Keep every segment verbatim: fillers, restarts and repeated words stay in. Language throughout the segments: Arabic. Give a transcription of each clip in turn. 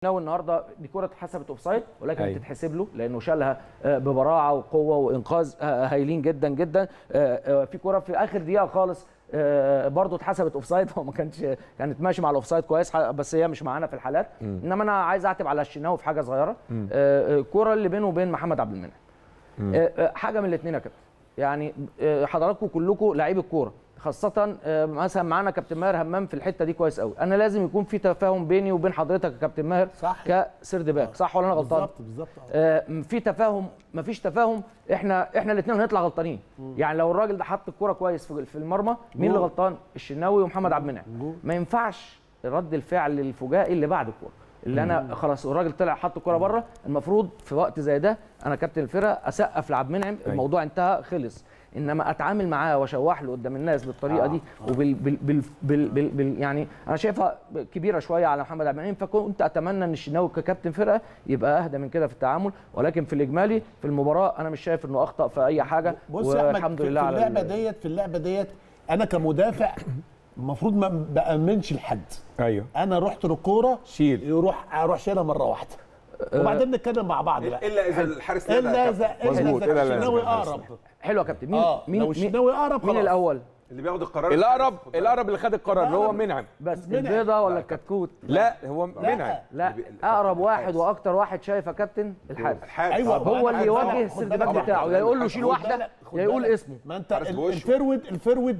ناوي النهارده دي كره اتحسبت اوفسايد ولكن أيوة. بتتحسب له لانه شالها ببراعه وقوه وانقاذ هايلين جدا جدا. في كره في اخر دقيقه خالص برضه اتحسبت اوفسايد، هو ما كانش كانت ماشي مع الاوفسايد كويس بس هي مش معانا في الحالات. م. انما انا عايز اعتب على الشناوي في حاجه صغيره، الكره اللي بينه وبين محمد عبد المنعم حاجه من الاثنين يا كابتن. يعني حضراتكم كلكم لعيب الكوره خاصة مثلا معانا كابتن ماهر همام في الحتة دي كويس قوي. أنا لازم يكون في تفاهم بيني وبين حضرتك يا كابتن ماهر كسرد باك، صح ولا أنا غلطان؟ بالظبط بالظبط. آه في تفاهم، مفيش تفاهم، احنا احنا الاثنين هنطلع غلطانين. يعني لو الراجل ده حط الكورة كويس في المرمى، مين اللي غلطان؟ الشناوي ومحمد عبد المنعم. ما ينفعش رد الفعل الفجائي اللي بعد الكورة. اللي انا خلاص الراجل طلع حط الكوره بره، المفروض في وقت زي ده انا كابتن الفرقه اسقف لعبد المنعم، الموضوع انتهى خلص. انما اتعامل معاه واشوح له قدام الناس بالطريقه دي وبال بال بال بال بال بال يعني انا شايفها كبيره شويه على محمد عبد المنعم. فكنت اتمنى ان الشناوي ككابتن فرقه يبقى اهدى من كده في التعامل، ولكن في الاجمالي في المباراه انا مش شايف انه اخطا في اي حاجه. والحمد لله على اللعبه ديت. في اللعبه ديت انا كمدافع المفروض ما بامنش لحد. ايوه انا رحت للكوره شيل يروح اروح شيلها مره واحده وبعدين نتكلم مع بعض بقى. الا اذا الحارس الا اذا اذا الشناوي اقرب. حلو يا كابتن. مين آه. مين لو الشناوي اقرب مين الاول اللي بياخد القرار؟ الاقرب الاقرب اللي خد القرار اللي هو منعم. بس البيضه ولا الكتكوت؟ لا هو منعم. لا اقرب واحد واكتر واحد شايف يا كابتن الحارس. ايوه هو اللي يواجه السرد باك بتاعه، يا يقول له شيل واحده يا يقول اسمه. ما انت الفرود الفرود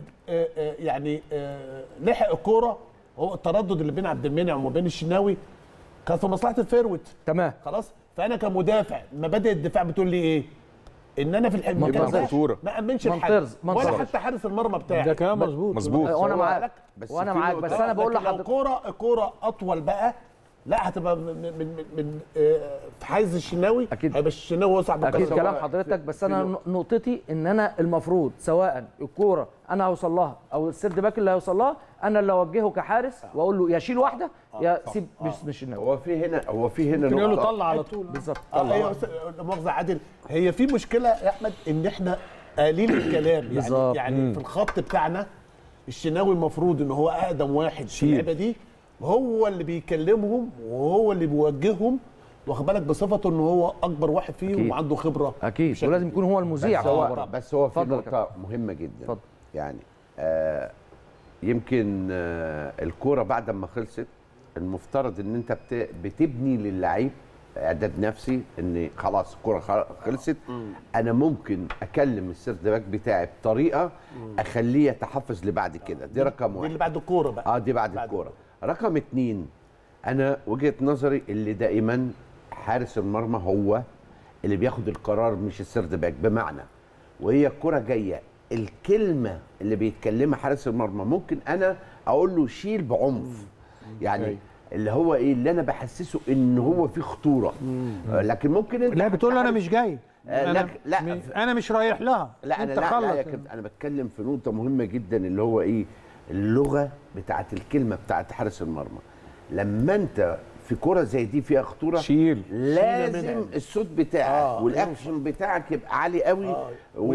يعني لحق الكوره. هو التردد اللي بين عبد المنعم وبين الشناوي كان في مصلحه الفرود. تمام خلاص. فانا كمدافع مبادئ الدفاع بتقول لي ايه؟ ان انا في الحكم ما امنش لحد ولا حتى حارس المرمى بتاعي. ده كلام مظبوط مظبوط وانا معاك وانا معاك بس انا بقول لحضرتك الكوره الكوره اطول بقى لا هتبقى من من من في حيز الشناوي. اكيد هيبقى الشناوي هو صاحب اكيد كلام حضرتك. بس انا نقطتي ان انا المفروض سواء الكوره انا هوصل لها او السيرد باك اللي هيوصل لها انا اللي اوجهه كحارس واقول له يا شيل واحده يا سيب الشناوي. هو في هنا هو في هنا ممكن يقول له طلع على طول. بالظبط طلع. ايوه مؤاخذه عادل. هي في مشكله يا احمد ان احنا قليل الكلام يعني بالزبط. يعني مم. في الخط بتاعنا الشناوي المفروض ان هو اقدم واحد في اللعبه دي وهو اللي بيكلمهم وهو اللي بيوجههم، واخد بالك بصفته ان هو اكبر واحد فيهم وعنده خبره اكيد ولازم يكون هو المذيع. بس هو بس هو في نقطه مهمه جدا. فضل. يعني آه يمكن آه الكوره بعد ما خلصت المفترض ان انت بتبني للعيب اعداد نفسي ان خلاص الكوره خلصت. انا ممكن اكلم السيرد باك بتاعي بطريقه اخليه يتحفز لبعد كده. دي رقم واحد. دي اللي بعد الكوره بقى. اه دي بعد, بعد الكوره. رقم اتنين انا وجهه نظري اللي دائما حارس المرمى هو اللي بياخد القرار مش السيرد باك. بمعنى وهي الكوره جايه الكلمه اللي بيتكلمها حارس المرمى ممكن انا اقول له شيل بعنف. يعني أي. اللي هو ايه اللي انا بحسسه ان هو في خطوره. لكن ممكن انت لا بتقول له انا مش جاي. آه أنا لا انا مش رايح لها. لا انا لا, لا يا كابتن انا بتكلم في نقطه مهمه جدا اللي هو ايه اللغه بتاعت الكلمه بتاعت حارس المرمى. لما انت في كرة زي دي فيها خطوره شيل لازم الصوت بتاعك آه. والاكشن بتاعك يبقى عالي قوي آه.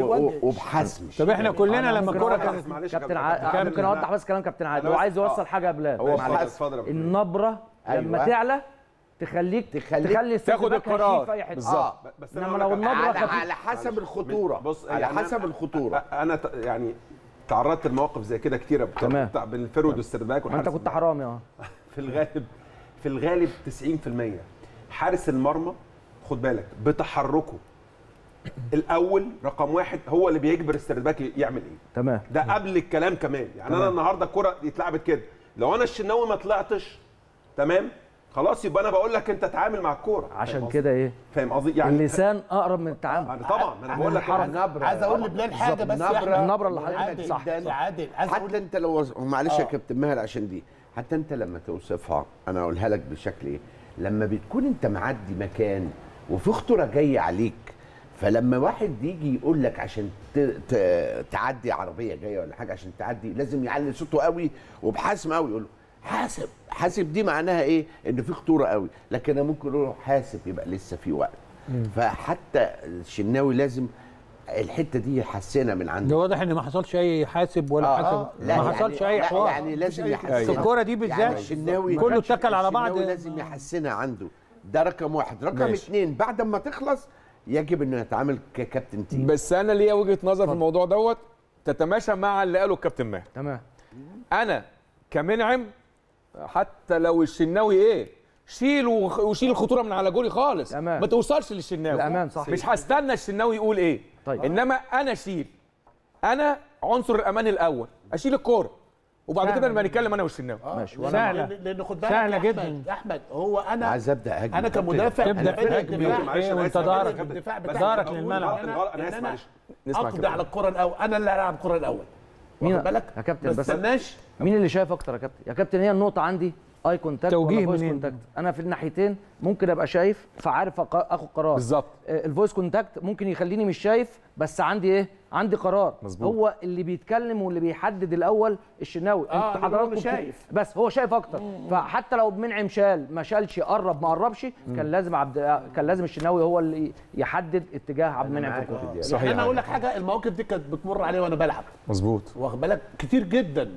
وبحسم. طب احنا كلنا لما الكوره كانت كابتن عادل ممكن اوضح بس كلام كابتن عادل. هو عايز يوصل حاجه يا بلال. هو النبره لما تعلى تخليك تخليك تخلي تاخد القرار بالظبط. آه. بس انما لو النبره على, على حسب الخطوره. بص على يعني حسب الخطوره. انا يعني تعرضت لمواقف زي كده كتيره بتاع بين الفرود والسيرد باك. انت كنت حرامي اه في الغالب في الغالب تسعين في المية حارس المرمى خد بالك بتحركه الاول رقم واحد هو اللي بيجبر السيرد باك يعمل ايه. تمام. ده قبل الكلام كمان. يعني تمام. انا النهارده الكره اتلعبت كده لو انا الشناوي ما طلعتش تمام خلاص يبقى انا بقول لك انت تعامل مع الكوره. عشان كده ايه فاهم قصدي يعني اللسان اقرب من التعامل. طبعا انا بقول لك النبره. عايز اقول لبلال حاجه بس النبره النبره اللي حضرتك صح عادل. حتى انت لو معلش يا كابتن ماهر عشان دي حتى انت لما توصفها انا اقولها لك بشكل ايه لما بتكون انت معدي مكان وفي خطوره جايه عليك فلما واحد يجي يقول لك عشان تعدي عربيه جايه ولا حاجه عشان تعدي لازم يعلي صوته قوي وبحسم قوي يقول له حاسب حاسب. دي معناها ايه ان في خطوره قوي. لكن انا ممكن اقول له حاسب يبقى لسه في وقت. فحتى الشناوي لازم الحته دي حسينا من ده عنده. واضح ان ما حصلش اي حاسب ولا آه، حاسب آه، لا ما يعني- حصلش اي لا، حوار يعني لازم في يحسن الكوره دي بالذات يعني الشناوي كله اتكل على بعض. الشناوي لازم يحسنها عنده، ده رقم واحد. رقم ماشي. اثنين بعد ما تخلص يجب انه يتعامل ككابتن تيم. بس انا ليا وجهه نظر في الموضوع دوت تتماشى مع اللي قاله الكابتن ماهر. تمام. انا كمنعم حتى لو الشناوي ايه شيل وخ- وشيل الخطوره من على جولي خالص، تمام. ما توصلش للشناوي. الأمان صح. مش هستنى الشناوي يقول ايه. طيب. انما انا شيل، انا عنصر الامان الاول، اشيل الكوره وبعد كده نبقى نتكلم انا والشناوي. ماشي. وانا سهلة. لان لأن خد بالك سهلة يا أحمد- جدا. يا احمد هو انا عايز ابدا اهاجم انا كمدافع تبدأ أنا بادئ تهاجم الدفاع. معلش إيه أنا وأنت آسف، ضهرك- أنا آسف. الدفاع بس بتاعي ضهرك بقول للملعب. إن غلط غلط انا إن اسف معلش. نسمع اقضي كده. على الكره الاول، انا اللي العب الكره الاول. مين- واخد بالك يا كابتن ما بس- استناش مين اللي شايف اكتر يا كابتن؟ يا كابتن هي النقطه عندي اي كونتاكت توجيه ولا فويس منين؟ كونتاكت. انا في الناحيتين ممكن ابقى شايف فعارف أق- اخد قرار. بالظبط. آه، الفويس كونتاكت ممكن يخليني مش شايف بس عندي ايه؟ عندي قرار. مظبوط. هو اللي بيتكلم واللي بيحدد الاول الشناوي. آه، انتوا أنا بقول حضراتكم له بت- شايف. بس هو شايف اكتر. فحتى لو منعم شال ما شالش قرب ما قربش كان لازم عبد كان لازم الشناوي هو اللي يحدد اتجاه عبد المنعم في الكوره. صحيح. انا اقول لك حاجه، المواقف دي كانت بتمر عليا وانا بلعب، مظبوط. واخد بالك كتير جدا.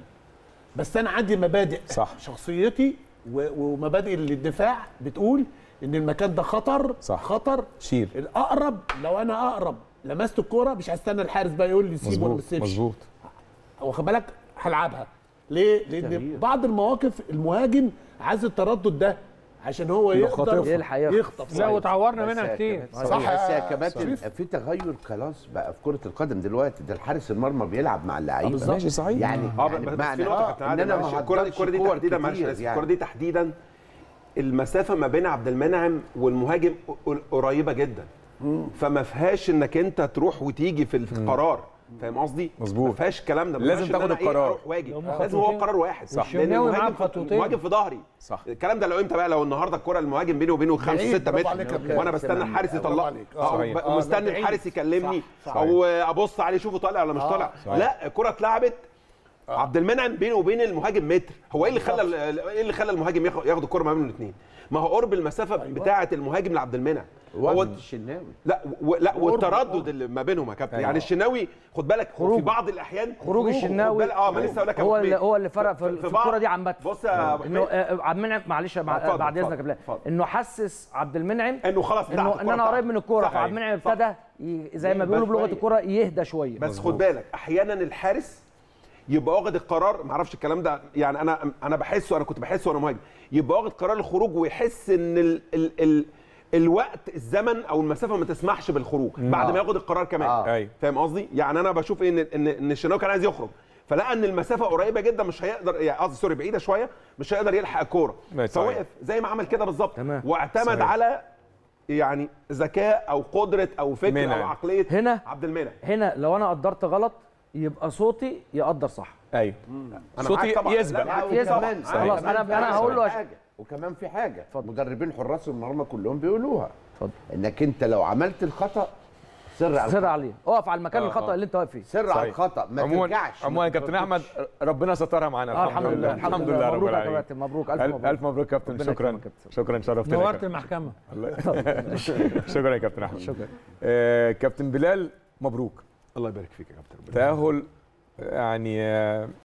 بس انا عندي مبادئ صح. شخصيتي و- ومبادئ الدفاع بتقول ان المكان ده خطر. صح. خطر شيل. الاقرب، لو انا اقرب لمست الكوره مش هستنى الحارس بقى يقول لي سيب ولا ما مظبوط تسيبش، مظبوط. واخد بالك هلعبها. ليه؟ لان بعض المواقف المهاجم عايز التردد ده عشان هو يقدر خاطف. يلحق ياخد. يخطف. لا وتعورنا بس منها يا كتير. كابتن- صح بس يا يا كباتن شريف. في تغير خلاص بقى في كره القدم دلوقتي، ده الحارس المرمى بيلعب مع اللعيبه. ماشي صحيح. يعني اه يعني بس بمعنى في نقطه كابتن ان عادل انا معلش، ما الكره هقدرش الكره دي كور تحديدا معلش كتير أنا آسف، يعني. الكره دي تحديدا المسافه ما بين عبد المنعم والمهاجم قل- قريبه جدا، فما فيهاش انك انت تروح وتيجي في في القرار. فاهم قصدي؟ مظبوط. ما فيهاش الكلام ده، ما لازم فيهاش إن تاخد أنا إيه القرار. أروح واجي، لو لازم هو خطوتين. قرار واحد. صح. لان الشناوي معاه المهاجم بخطوتين. المهاجم في ظهري. صح. الكلام ده لو امتى بقى؟ لو النهارده الكره المهاجم بيني وبينه خمسة بعيد، ستة برافو عليك يا متر بلال. وانا بستنى الحارس برافو يطلع عليك. او صحيح. ب- آه، مستني ده بعيد. الحارس يكلمني صح. او ابص عليه اشوفه طالع ولا مش طالع. لا الكره اتلعبت عبد المنعم بينه وبين المهاجم متر. هو ايه اللي خلى ال- ايه اللي خلى المهاجم ياخد ياخد الكره ما بين الاثنين؟ ما هو قرب المسافه بتاعه المهاجم لعبد المنعم. هو وقت الشناوي لا و... لا والتردد اللي ما بينهم يا كابتن. يعني الشناوي خد بالك خروج. في بعض الاحيان خروج خد الشناوي بالك- اه ما لسه اقول لك يا هو أبو اللي حميد. هو اللي فرق في, في بعض- الكوره دي عامه. بص يا أبو انه حميد، آه، عبد المنعم معلش مع- اتفضل، بعد اذنك اتفضل، يا بلال اتفضل. انه حسس عبد المنعم انه خلاص بتاعت انه ان الكرة انا قريب بتاعته. من الكوره، صح. فعبد المنعم صح. ابتدى ي- زي ما يهدى بيقولوا بلغه شوية. الكوره يهدى شويه. بس خد بالك احيانا الحارس يبقى واخد القرار، ما اعرفش الكلام ده يعني انا انا بحسه، انا كنت بحسه وانا مهاجم، يبقى واخد قرار الخروج ويحس ان ال ال ال الوقت الزمن او المسافه ما تسمحش بالخروج بعد ما ياخد القرار كمان. آه. أيوة. فاهم قصدي؟ يعني انا بشوف ان ان ان الشناوي كان عايز يخرج، فلقى ان المسافه قريبه جدا مش هيقدر، يعني قصدي سوري بعيده شويه، مش هيقدر يلحق الكوره، ماشي، صحيح. فوقف زي ما عمل كده بالظبط تمام. واعتمد صحيح. على يعني ذكاء او قدره او فكر منعم. او عقليه هنا عبد المنعم. هنا لو انا قدرت غلط يبقى صوتي يقدر صح. ايوه أنا صوتي معاك طبعاً. يسبق. لا، معاك يسبق. وكمان- خلاص، وكمان أنا- في أنا حاجة- هقول له عشان- حاجه وكمان في حاجه اتفضل. مدربين حراس المرمى كلهم بيقولوها اتفضل. انك انت لو عملت الخطا سر على سر الخطا عليه، اقف على المكان آه، الخطا آه. اللي انت واقف فيه. سر على صحيح. الخطا ما عموما ترجعش عموما يا كابتن احمد ربنا سترها معانا. اه الحمد لله الحمد لله رب مبروك يا العالمين. كابتن، مبروك الف الف مبروك. الف مبروك يا كابتن. ربنا شكرا يكرمك يا كابتن. شكرا شرفتنا يا نورت كابتن. المحكمه. شكرا يا كابتن احمد. شكرا. آه كابتن بلال مبروك الله يبارك فيك يا كابتن. تأهل يعني آه